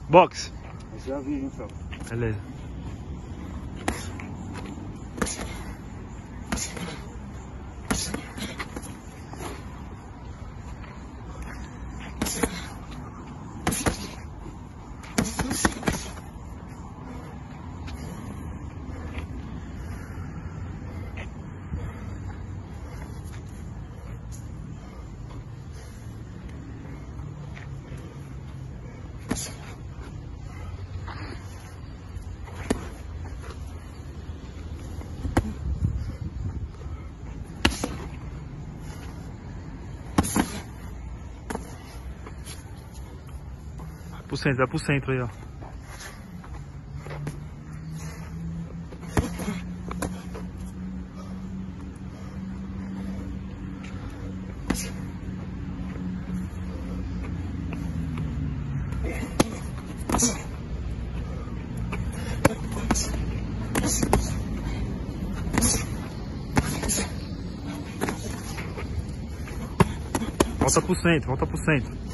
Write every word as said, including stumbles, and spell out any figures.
Box. Esse já vi, hein, Fel? Beleza. Pro centro, vai pro centro aí, ó. Volta pro centro, volta pro centro.